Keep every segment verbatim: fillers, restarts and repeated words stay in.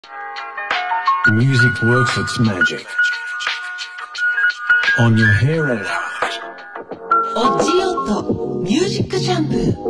Music works its magic on your hair and heart. オッチヨットミュージックシャンプー。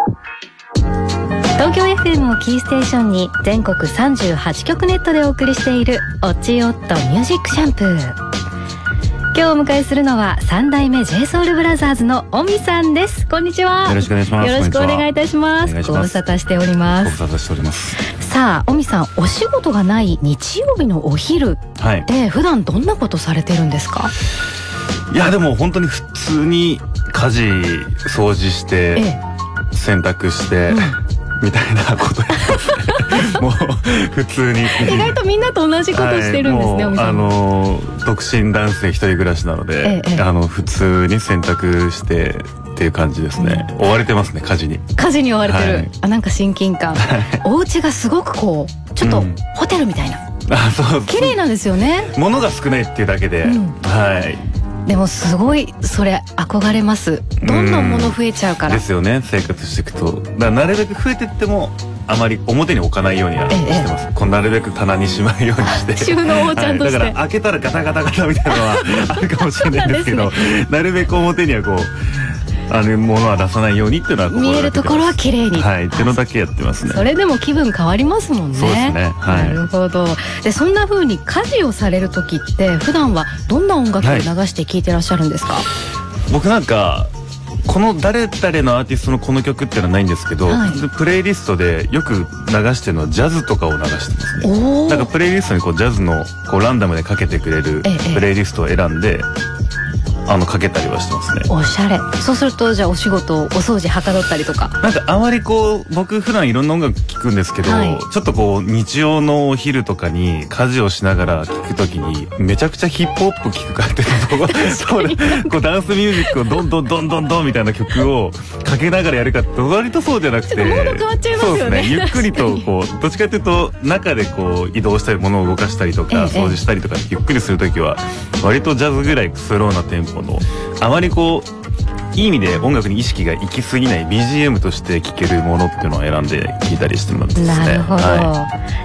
東京 エフエム をキーステーションに全国さんじゅうはちきょくネットでお送りしているオッチヨットミュージックシャンプー。今日お迎えするのはさん代目 ジェイソウルブラザーズのオミさんです。こんにちは。 よろしくお願いします。 よろしくお願いいたします。ご無沙汰しております。 ご無沙汰しております。 さあオミさん、お仕事がない日曜日のお昼で、はい、普段どんなことされてるんですか？ いやでも本当に普通に家事掃除して、ええ、洗濯して、うんみたいなことやってますね。もう普通に意外とみんなと同じことしてるんですね。はい、あの独身男性一人暮らしなので、ええ、あの普通に洗濯してっていう感じですね。うん、追われてますね、家事に。家事に追われてる。はい、あ、なんか親近感。お家がすごくこうちょっとホテルみたいな。うん、あ、そう。綺麗なんですよね。物が少ないっていうだけで、うん、はい。でもすごいそれ憧れます。どんどん物増えちゃうからですよね、生活していくと。だからなるべく増えてってもあまり表に置かないようにはしてます。ええ、こうなるべく棚にしまうようにして収納をちゃんとして、はい、だから開けたらガタガタガタみたいなのはあるかもしれないんですけど、ね、なるべく表にはこうあのものは出さないようにっていうのは見えるところは綺麗に、はい、っていうのだけやってますね。それでも気分変わりますもんね。そうですね、はい、なるほど。でそんな風に家事をされる時って普段はどんな音楽を流して聴いてらっしゃるんですか？はい、僕なんかこの誰々のアーティストのこの曲っていうのはないんですけど、はい、プレイリストでよく流してるのはジャズとかを流してますね。なんかプレイリストにこうジャズのこうランダムでかけてくれるプレイリストを選んで、ええあのかけたりはしてますね。おしゃれ。そうするとじゃあお仕事お掃除はかどったりとか。なんかあまりこう僕普段いろんな音楽聴くんですけど、はい、ちょっとこう日曜のお昼とかに家事をしながら聴くときにめちゃくちゃヒップホップ聴くかっていうとこうダンスミュージックをどんどんどんどんどんみたいな曲をかけながらやるかって割とそうじゃなくて、モード変わっちゃいますよね。そうですね。ゆっくりとこうどっちかというと中でこう移動したり物を動かしたりとか掃除したりとかゆっくりするときは割とジャズぐらいスローなテンポのあまりこういい意味で音楽に意識が行き過ぎない ビージーエム として聴けるものっていうのを選んで聴いたりしてますね。なるほど。はい、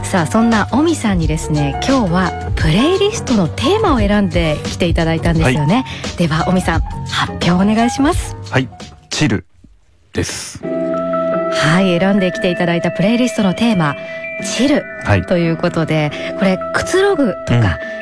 さあそんなオミさんにですね今日はプレイリストのテーマを選んできていただいたんですよね。はい、ではオミさん発表お願いします。はい、チルです。はい、選んできていただいたプレイリストのテーマチル、はい、ということでこれくつろぐとか、うん、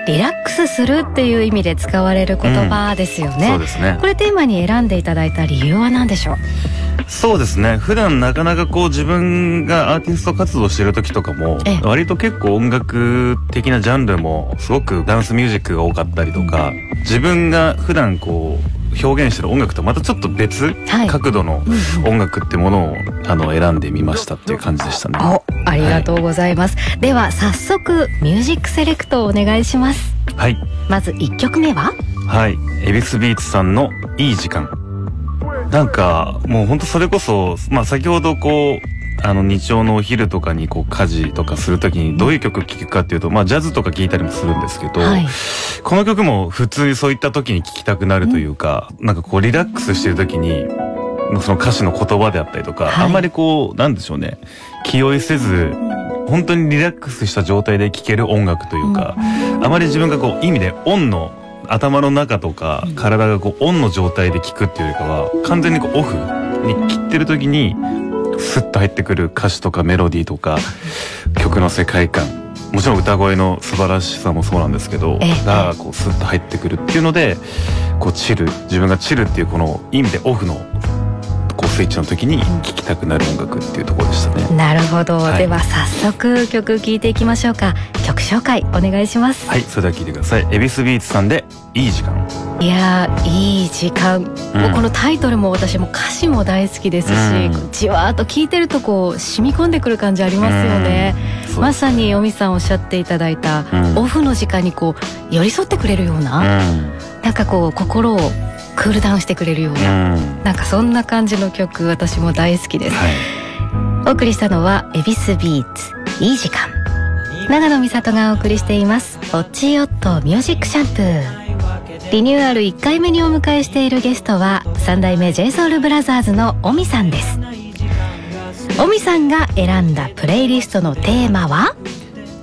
リラックスするっていう意味で使われる言葉ですよね。うん、そうですね。これテーマに選んでいただいた理由は何でしょう？そうですね。普段なかなかこう自分がアーティスト活動してる時とかも割と結構音楽的なジャンルもすごくダンスミュージックが多かったりとか、自分が普段こう表現してる音楽とまたちょっと別角度の音楽ってものをあの選んでみましたっていう感じでしたね。お、ありがとうございます。はい、では早速ミュージックセレクトをお願いします。はい。まずいっきょくめは、はい、エビスビーツさんのいい時間。なんかもうほんとそれこそまあ先ほどこうあの日曜のお昼とかにこう家事とかするときにどういう曲聴くかっていうと、まあジャズとか聴いたりもするんですけど、はい、この曲も普通にそういった時に聴きたくなるというか、うん、なんかこうリラックスしてる時にその歌詞の言葉であったりとか、はい、あんまりこうなんでしょうね気負いせず本当にリラックスした状態で聴ける音楽というか、うん、あまり自分がこう意味でオンの頭の中とか体がこうオンの状態で聴くっていうよりかは完全にこうオフに切ってる時にスッと入ってくる歌詞とかメロディーとか曲の世界観、もちろん歌声の素晴らしさもそうなんですけどがこうスッと入ってくるっていうのでこうチル、自分がチルっていうこの意味でオフのこうスイッチの時に聴きたくなる音楽っていうところでしたね。なるほど、はい、では早速曲聴いていきましょうか。曲紹介お願いします。はい、それでは聴いてください。エビスビーツさんでいい時間。いやーいい時間、うん、もうこのタイトルも私も歌詞も大好きですし、うん、じわーっと聴いてるとこう染み込んでくる感じありますよね。うん、まさにおみさんおっしゃっていただいた、うん、オフの時間にこう寄り添ってくれるような、うん、なんかこう心をクールダウンしてくれるような、うん、なんかそんな感じの曲私も大好きです。はい、お送りしたのはエビスビーツいい時間。長野美里がお送りしていますオッチーオットミュージックシャンプー。リニューアルいっかいめにお迎えしているゲストはさん代目 ジェイソウルブラザーズのオミさんです。オミさんが選んだプレイリストのテーマは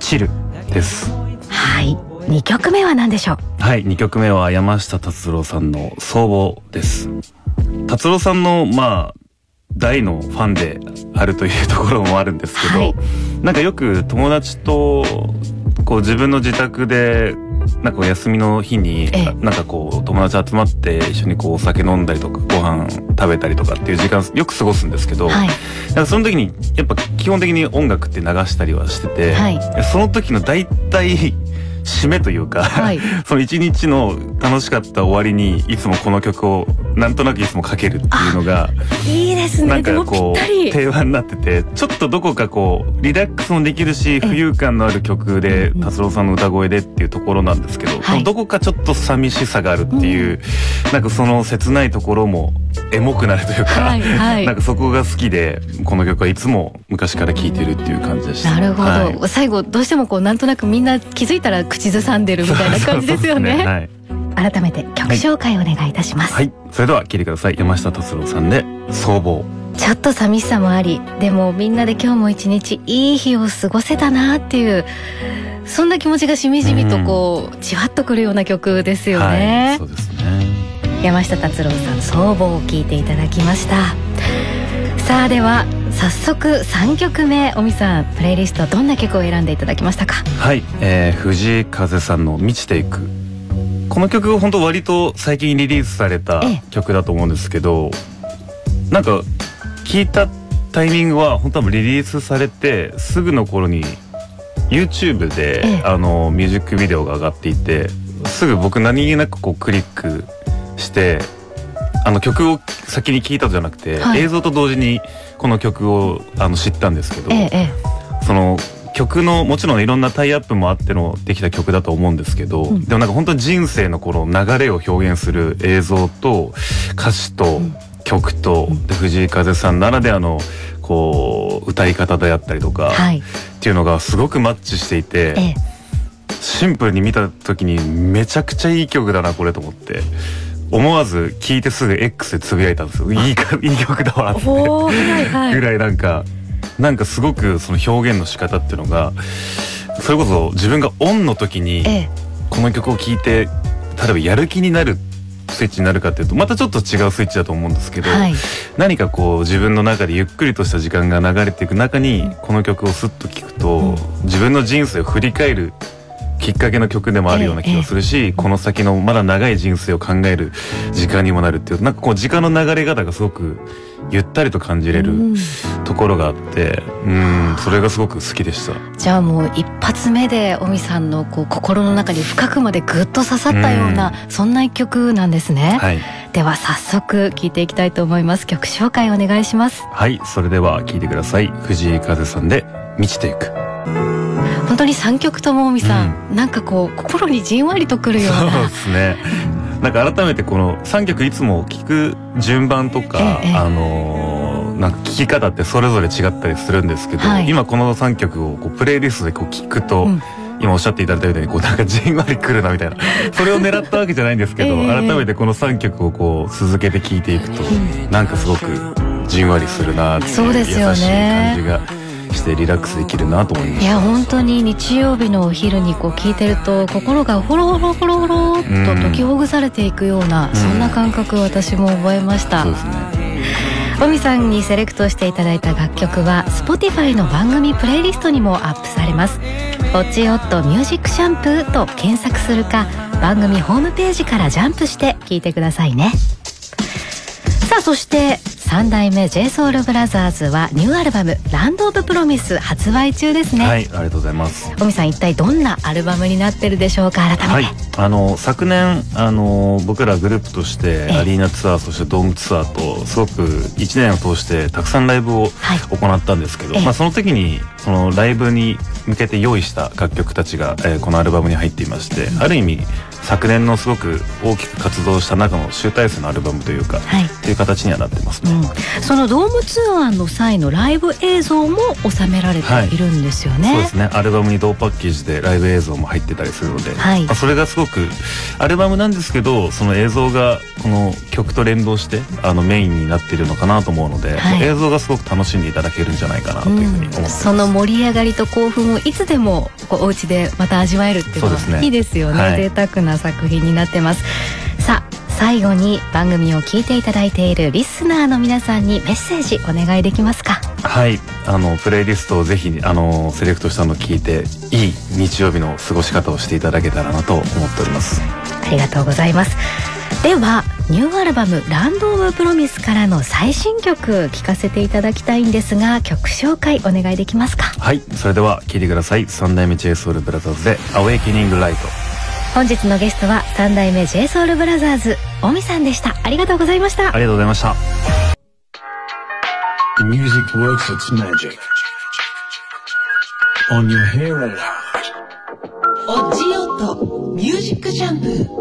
チルです。 はい、にきょくめは何でしょう？ はい、にきょくめは山下達郎さんの僧帽です。達郎さんのまあ大のファンであるというところもあるんですけど、はい、なんかよく友達とこう自分の自宅でなんか休みの日になんかこう友達集まって一緒にこうお酒飲んだりとかご飯食べたりとかっていう時間よく過ごすんですけど、はい、だからその時にやっぱ基本的に音楽って流したりはしてて、はい、その時の大体締めというか、はい、その一日の楽しかった終わりにいつもこの曲をなんとなくいつもかけるっていうのがいいですね。 なんかこう定番になってて、ちょっとどこかこうリラックスもできるし浮遊感のある曲で達郎さんの歌声でっていうところなんですけど、はい、どこかちょっと寂しさがあるっていう、うん、なんかその切ないところもエモくなるというか、はいはい、なんかそこが好きでこの曲はいつも昔から聴いてるっていう感じでした。 なるほど、はい、最後どうしてもこうなんとなくみんな気づいたら口ずさんでるみたいな感じですよね。はい、改めて曲紹介お願いいたします。 はい、はい、それでは聴いてください。山下達郎さんで僧帽。 ちょっと寂しさもあり、でもみんなで今日も一日いい日を過ごせたなっていう、そんな気持ちがしみじみとこうじわっとくるような曲ですよね。 はい、そうですね。 山下達郎さん僧帽を聴いていただきました。さあでは早速さんきょくめ、尾身さんプレイリストどんな曲を選んでいただきましたか？ はい、えー、藤井風さんの満ちていく。この曲本当割と最近リリースされた曲だと思うんですけど、なんか聴いたタイミングは本当はリリースされてすぐの頃に YouTube であのミュージックビデオが上がっていて、すぐ僕何気なくこうクリックしてあの曲を先に聴いたじゃなくて、はい、映像と同時にこの曲をあの知ったんですけど、ええ、その曲のもちろんいろんなタイアップもあってのできた曲だと思うんですけど、うん、でもなんか本当に人生のこの流れを表現する映像と歌詞と曲と、うん、で藤井風さんならではのこう歌い方であったりとか、はい、っていうのがすごくマッチしていて、ええ、シンプルに見た時にめちゃくちゃいい曲だなこれと思って。思わず聞いてすぐ X でつぶやいたんですよ。いいかいい曲だわってぐらいなんかなんかすごくその表現の仕方っていうのが、それこそ自分がオンの時にこの曲を聴いて例えばやる気になるスイッチになるかっていうとまたちょっと違うスイッチだと思うんですけど、はい、何かこう自分の中でゆっくりとした時間が流れていく中にこの曲をスッと聴くと、うん、自分の人生を振り返るきっかけの曲でもあるような気がするし、ええ、この先のまだ長い人生を考える時間にもなるっていう、なんかこう時間の流れ方がすごくゆったりと感じれるところがあって、うん、それがすごく好きでした。 じゃあもう一発目で尾身さんのこう心の中に深くまでぐっと刺さったような、うん、そんな一曲なんですね。はい、では早速聴いていきたいと思います。曲紹介お願いします。 はい、それでは聴いてください。藤井風さんで満ちていく。 本当にさんきょくとも尾身さん、うん、なんかこう心にじんわりとくるような。 そうですね。なんか改めてこのさんきょくいつも聴く順番とか、ええ、あのー、なんか聴き方ってそれぞれ違ったりするんですけど、はい、今このさんきょくをこうプレイリストでこう聴くと、うん、今おっしゃっていただいたようにこうなんかじんわりくるなみたいなそれを狙ったわけじゃないんですけど、えー、改めてこのさんきょくをこう続けて聴いていくと、うん、なんかすごくじんわりするなっていう、そうですよね、優しい感じがしてリラックスできるなと思いました。 いや本当に日曜日のお昼にこう聞いてると心がほろほろほろほろっと解きほぐされていくような、うん、そんな感覚を私も覚えました。そうですね。尾身さんにセレクトしていただいた楽曲は Spotify の番組プレイリストにもアップされます。オッチオットミュージックシャンプーと検索するか番組ホームページからジャンプして聴いてくださいね。さあそしてさん代目 ジェイソウルブラザーズはニューアルバムランドオブプロミス発売中ですね。 はい、ありがとうございます。 尾身さん一体どんなアルバムになってるでしょうか。改めて、はい、 あの昨年あの僕らグループとしてアリーナツアーそしてドームツアーとすごくいちねんを通してたくさんライブを行ったんですけど、はい、まあその時にそのライブに向けて用意した楽曲たちが、えー、このアルバムに入っていまして、うん、ある意味昨年のすごく大きく活動した中の集大成のアルバムというか、はい、っていう形にはなってますね。 うん、そのドームツアーの際のライブ映像も収められているんですよね。 はい、そうですね。アルバムに同パッケージでライブ映像も入ってたりするので、はい、まあ、それがすごくアルバムなんですけどその映像がこの曲と連動してあのメインになっているのかなと思うので、はい、映像がすごく楽しんでいただけるんじゃないかなというふうに思ってます。 うん、その盛り上がりと興奮もういつでもこうお家でまた味わえるっていうのはいいですよね。 はい、 贅沢な作品になってます。さあ最後に番組を聞いていただいているリスナーの皆さんにメッセージお願いできますか？ はい、あのプレイリストをぜひあのセレクトしたのを聞いていい日曜日の過ごし方をしていただけたらなと思っております。 ありがとうございます。ではニューアルバムランドオブプロミスからの最新曲聴かせていただきたいんですが、曲紹介お願いできますか？ はい、それでは聴いてください。三代目 ジェイソウルブラザーズでアウェイケニングライト。 本日のゲストは三代目 ジェイソウルブラザーズオミさんでした。ありがとうございました。 ありがとうございました。 The music works its magic on your hair and おじよとミュージックシャンプー。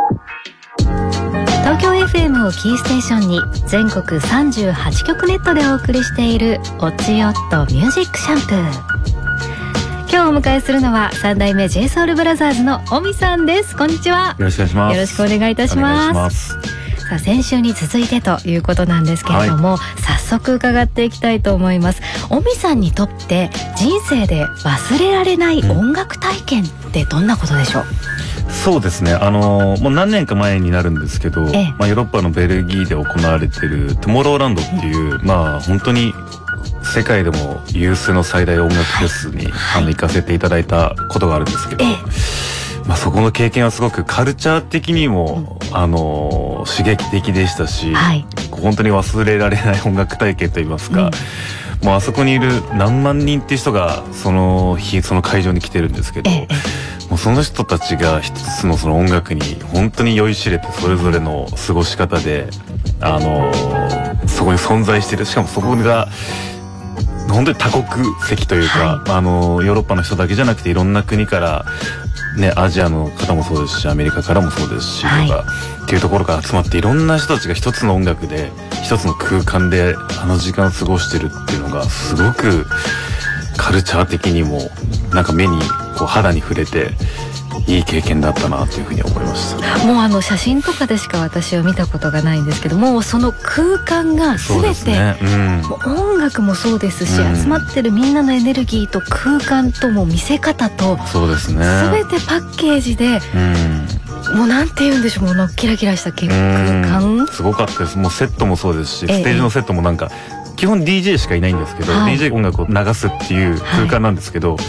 東京 エフエム をキーステーションに全国さんじゅうはちきょくネットでお送りしているおちよっとミュージックシャンプー。今日お迎えするのは三代目 ジェイソウルブラザーズのオミさんです。こんにちは。 よろしくお願いします。 よろしくお願いいたします。さあ先週に続いてということなんですけれども、はい、早速伺っていきたいと思います。オミさんにとって人生で忘れられない音楽体験ってどんなことでしょう？ うん、そうですね、あのー、もう何年か前になるんですけど、ええ、まあ、ヨーロッパのベルギーで行われているトゥモローランドっていう、うん、まあ本当に世界でも有数の最大音楽フェスに、はい、あの行かせていただいたことがあるんですけど、ええ、まあ、そこの経験はすごくカルチャー的にも、うん、あの刺激的でしたし、はい、本当に忘れられない音楽体験といいますか、うん、もうあそこにいる何万人っていう人がその日その会場に来てるんですけど、ええ、もうその人たちが一つのその音楽に本当に酔いしれてそれぞれの過ごし方であのそこに存在している。しかもそこが本当に多国籍というか、はい、あのヨーロッパの人だけじゃなくていろんな国からね、アジアの方もそうですしアメリカからもそうですし、はい、とかっていうところから集まっていろんな人たちが一つの音楽で一つの空間であの時間を過ごしてるっていうのがすごくカルチャー的にもなんか目にこう肌に触れていい経験だったなというふうに思いました。 もうあの写真とかでしか私は見たことがないんですけども、その空間が全て、ね、うん、もう音楽もそうですし、うん、集まってるみんなのエネルギーと空間とも見せ方とそうですね、 全てパッケージで、うん、もうなんて言うんでしょう、もうのキラキラした空間すごかったです。もうセットもそうですし、ええ、ステージのセットもなんか基本 ディージェー しかいないんですけど、はい、ディージェー 音楽を流すっていう空間なんですけど、はい、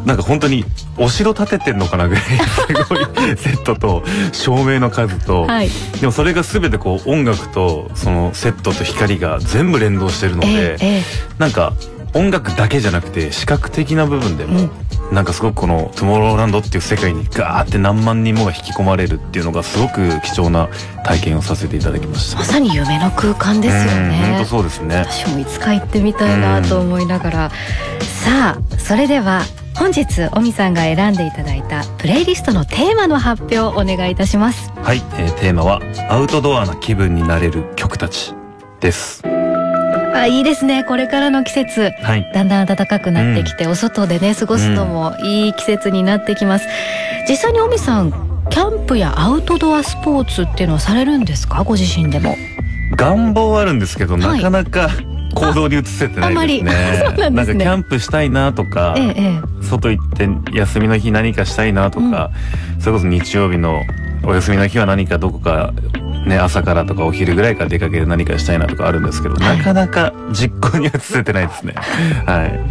なんか本当にお城建ててんのかなぐらいすごいセットと照明の数と、はい、でもそれが全てこう音楽とそのセットと光が全部連動してるので、えーえー、なんか音楽だけじゃなくて視覚的な部分でも、うん、なんかすごくこのトゥモローランドっていう世界にガーって何万人もが引き込まれるっていうのがすごく貴重な体験をさせていただきました。 まさに夢の空間ですよね。 本当そうですね。 私もいつか行ってみたいなと思いながら、さあそれでは本日オミさんが選んでいただいたプレイリストのテーマの発表をお願いいたします。 はい、えー、テーマはアウトドアな気分になれる曲たちです。 あ、いいですね。これからの季節、はい、だんだん暖かくなってきて、うん、お外でね過ごすのもいい季節になってきます。実際にオミさんキャンプやアウトドアスポーツっていうのはされるんですか？ご自身でも。 願望はあるんですけど、はい、なかなか行動に移せてないですね。 そうなんですね。 なんかキャンプしたいなとか、ええ、外行って休みの日何かしたいなとか、うん、それこそ日曜日のお休みの日は何かどこかね、朝からとかお昼ぐらいから出かけて何かしたいなとかあるんですけど、はい、なかなか実行に移せてないですね。はい。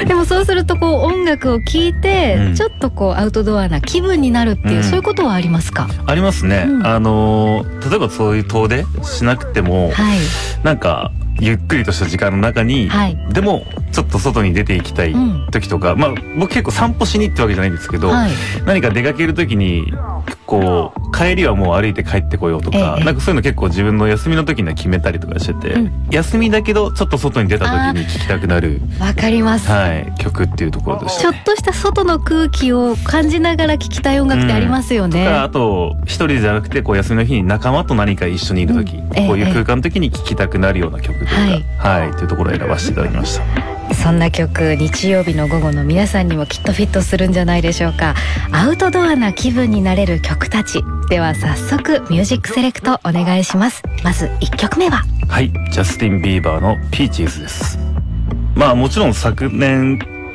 でもそうするとこう音楽を聴いて、うん、ちょっとこうアウトドアな気分になるっていう、うん、そういうことはありますか？ ありますね。うん、あの例えばそういう遠出しなくても、はい、なんかゆっくりとした時間の中に、はい、でもちょっと外に出ていきたい時とか、うん、まあ僕結構散歩しに行ってわけじゃないんですけど、はい、何か出かける時にこう帰りはもう歩いて帰ってこようとか、ええ、なんかそういうの結構自分の休みの時には決めたりとかしてて、うん、休みだけどちょっと外に出た時に聴きたくなる、 わかります、 はい、曲っていうところでした、 ね、ちょっとした外の空気を感じながら聴きたい音楽ってありますよね。 うん、とかあと一人じゃなくてこう休みの日に仲間と何か一緒にいる時、うん、こういう空間の時に聴きたくなるような曲というか、はい、はい、というところを選ばせていただきました。 そんな曲日曜日の午後の皆さんにもきっとフィットするんじゃないでしょうか。アウトドアな気分になれる曲たちでは早速ミュージックセレクトお願いします。まずいっきょくめは、 はい、ジャスティン・ビーバーのピーチーズです。まあもちろん昨年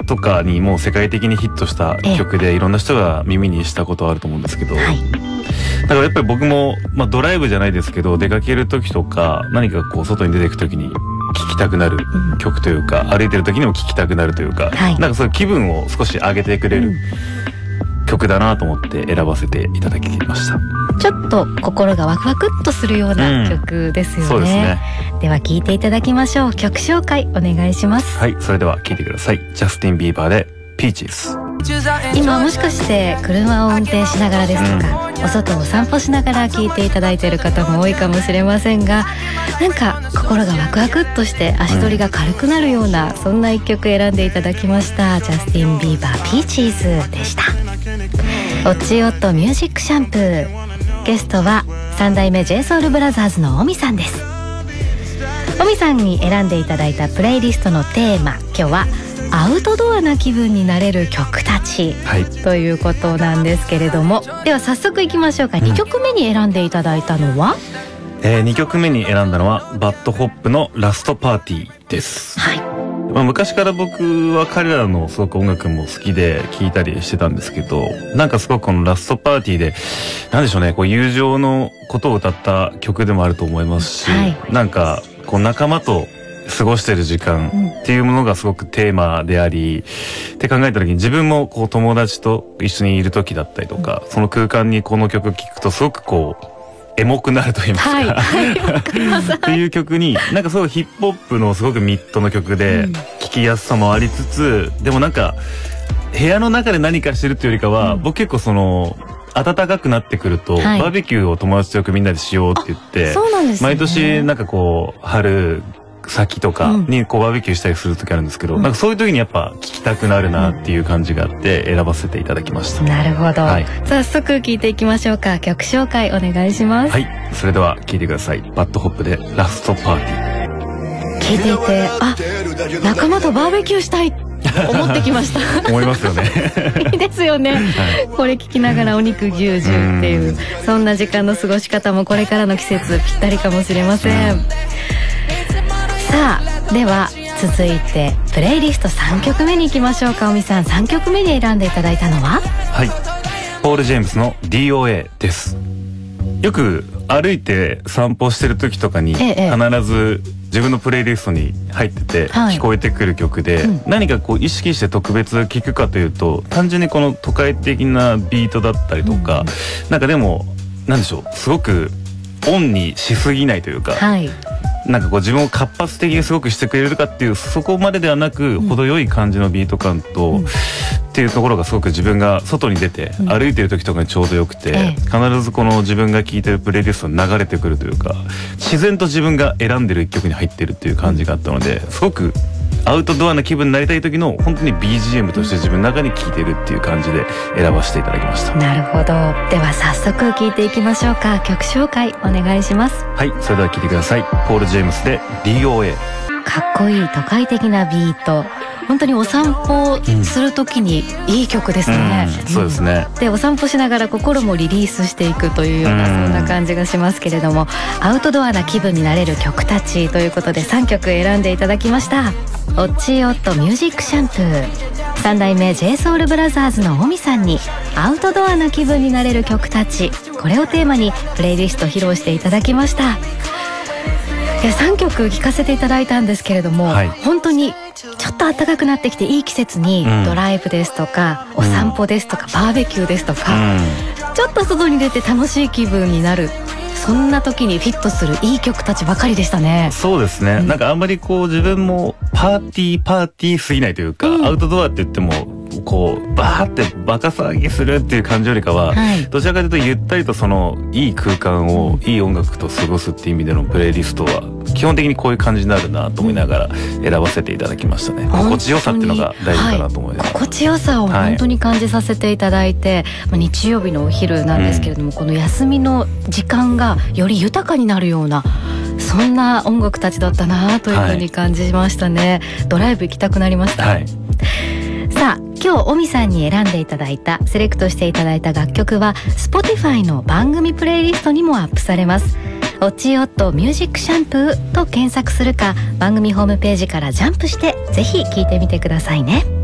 とかにもう世界的にヒットした曲でいろんな人が耳にしたことはあると思うんですけど、はい、だからやっぱり僕も、まあ、ドライブじゃないですけど出かける時とか何かこう外に出ていく時に聴きたくなる曲というか、うん、歩いてる時にも聴きたくなるというか、はい、なんかそういう気分を少し上げてくれる、うん曲だなと思って選ばせていただきました。 ちょっと心がワクワクっとするような曲ですよね、うん、そうですね。では聴いていただきましょう。曲紹介お願いします。 はい、それでは聴いてください。ジャスティン・ビーバーでピーチーズ。 今もしかして車を運転しながらですとか、うん、お外を散歩しながら聴いていただいている方も多いかもしれませんが、なんか心がワクワクっとして足取りが軽くなるような、うん、そんな一曲選んでいただきました。ジャスティン・ビーバーピーチーズでした。オッチーオットミュージックシャンプー、ゲストは三代目 ジェイソウルブラザーズのオミさんです。オミさんに選んでいただいたプレイリストのテーマ、今日はアウトドアな気分になれる曲たち、はい、ということなんですけれども、では早速いきましょうか。にきょくめに選んでいただいたのは、 えー、にきょくめに選んだのはバッドホップのラストパーティーです。はい、まあ、昔から僕は彼らのすごく音楽も好きで聴いたりしてたんですけど、なんかすごくこのラストパーティーでなんでしょうね、こう友情のことを歌った曲でもあると思いますし、はい、なんかこう仲間と過ごしてる時間っていうものがすごくテーマであり、うん、って考えた時に自分もこう友達と一緒にいる時だったりとか、うん、その空間にこの曲聴くとすごくこうエモくなると言いますか、はいはい、っていう曲に、なんかすごいヒップホップのすごくミッドの曲で聴きやすさもありつつ、でもなんか部屋の中で何かしてるっていうよりかは、うん、僕結構その暖かくなってくると、はい、バーベキューを友達とよくみんなでしようって言って、そうなんですね、毎年なんかこう春先とかにこうバーベキューしたりする時あるんですけど、うん、なんかそういう時にやっぱ聴きたくなるなっていう感じがあって選ばせていただきました。 なるほど、はい、早速聴いていきましょうか。曲紹介お願いします。 はい、それでは聴いてください。バッドホップでラストパーティー。 聴いていて、あ、仲間とバーベキューしたい思ってきました思いますよねいいですよね、はい、これ聞きながらお肉ぎゅうじゅうっていう、そんな時間の過ごし方もこれからの季節ぴったりかもしれません。さあ、では続いてプレイリストさんきょくめに行きましょうか。おみさん、さんきょくめに選んでいただいたのは、 はい、ポール・ジェームスの ディーオーエー です。よく歩いて散歩してる時とかに必ず自分のプレイリストに入ってて聞こえてくる曲で、はい、うん、何かこう意識して特別聴くかというと、単純にこの都会的なビートだったりとか、うん、なんかでもなんでしょう、すごくオンにしすぎないというか、はい、なんかこう自分を活発的にすごくしてくれるかっていう、そこまでではなく、うん、程よい感じのビート感と、うん、っていうところがすごく自分が外に出て、うん、歩いてる時とかにちょうどよくて、ええ、必ずこの自分が聴いてるプレイリストに流れてくるというか、自然と自分が選んでる一曲に入ってるっていう感じがあったので、すごくアウトドアな気分になりたい時の本当に ビージーエム として自分の中に聴いてるっていう感じで選ばせていただきました。 なるほど。では早速聴いていきましょうか。曲紹介お願いします。 はい、それでは聴いてください。ポール・ジェームスで ディーオーエー。 かっこいい都会的なビート、本当にお散歩する時にいい曲ですね、 うんうん、そうですね、 うん、でお散歩しながら心もリリースしていくというような、そんな感じがしますけれども、アウトドアな気分になれる曲たちということでさんきょく選んでいただきました。オッチーオットミュージックシャンプー、三代目 ジェイソウルブラザーズのオミさんにアウトドアな気分になれる曲たち、これをテーマにプレイリスト披露していただきました。いや、さんきょく聴かせていただいたんですけれども、はい、本当にちょっと暖かくなってきていい季節に、うん、ドライブですとかお散歩ですとか、うん、バーベキューですとか、うん、ちょっと外に出て楽しい気分になる、そんな時にフィットするいい曲たちばかりでしたね。 そうですね、うん、なんかあんまりこう自分もパーティーパーティーすぎないというか、うん、アウトドアって言ってもこうバーってバカ騒ぎするっていう感じよりかは、はい、どちらかというとゆったりとそのいい空間をいい音楽と過ごすっていう意味でのプレイリストは基本的にこういう感じになるなと思いながら選ばせていただきましたね。心地よさっていうのが大事かなと思います、はい、 心地よさを本当に感じさせていただいて、はい、日曜日のお昼なんですけれども、うん、この休みの時間がより豊かになるような、そんな音楽たちだったなというふうに感じましたね、はい、ドライブ行きたくなりました、はい、さあ今日オミさんに選んでいただいた、セレクトしていただいた楽曲は Spotify の番組プレイリストにもアップされます。オッチーオットミュージックシャンプーと検索するか、番組ホームページからジャンプしてぜひ聴いてみてくださいね。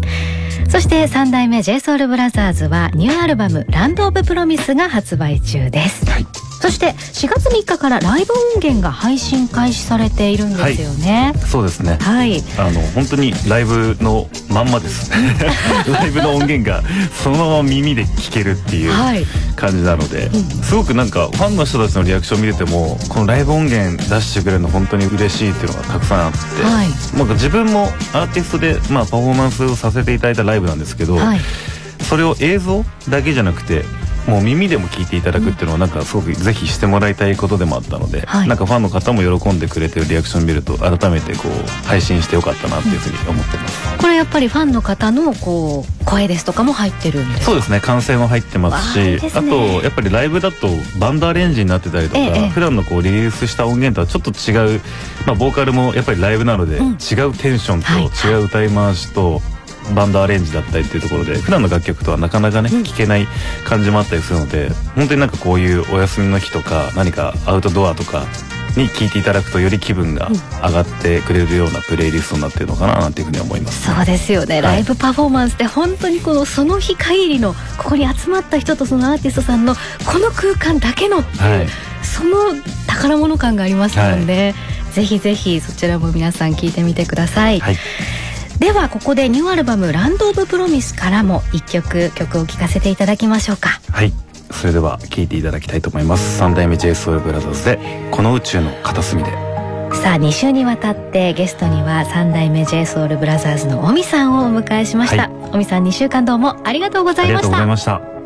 そして三代目 ジェイソウルブラザーズはニューアルバムランドオブプロミスが発売中です、はい、そしてしがつみっかからライブ音源が配信開始されているんですよね、 はい、そうですね、はい、あの本当にライブのまんまですライブの音源がそのまま耳で聴けるっていう感じなので、はい、すごくなんかファンの人たちのリアクション見ててもこのライブ音源出してくれるの本当に嬉しいっていうのがたくさんあって、はい、なんか自分もアーティストで、まあ、パフォーマンスをさせていただいたライブなんですけど、はい、それを映像だけじゃなくてもう耳でも聞いていただくっていうのはなんかすごくぜひしてもらいたいことでもあったので、はい、なんかファンの方も喜んでくれてるリアクションを見ると改めてこう配信してよかったなっていうふうに思ってます、うん、 これやっぱりファンの方のこう声ですとかも入ってるんですか？ そうですね、歓声も入ってますし、 あ, あとやっぱりライブだとバンドアレンジになってたりとか、ええ、普段のこうリリースした音源とはちょっと違う、まあ、ボーカルもやっぱりライブなので、うん、違うテンションと違う歌い回しと、はいバンドアレンジだったりっていうところで普段の楽曲とはなかなかね聴けない感じもあったりするので、本当になんかこういうお休みの日とか何かアウトドアとかに聴いていただくとより気分が上がってくれるようなプレイリストになってるのかななんていうふうに思います、 ね、そうですよね、はい、ライブパフォーマンスって本当にこのその日限りのここに集まった人とそのアーティストさんのこの空間だけのっていう、はい、その宝物感がありますので、はい、ぜひぜひそちらも皆さん聴いてみてください、はい。ではここでニューアルバムランドオブプロミスからも一曲曲を聴かせていただきましょうか。 はい、それでは聴いていただきたいと思います。三代目 ジェイソウルブラザーズでこの宇宙の片隅で。 さあに週にわたってゲストには三代目 ジェイソウルブラザーズの尾身さんをお迎えしました、はい、尾身さんにしゅうかんどうもありがとうございました。 ありがとうございました。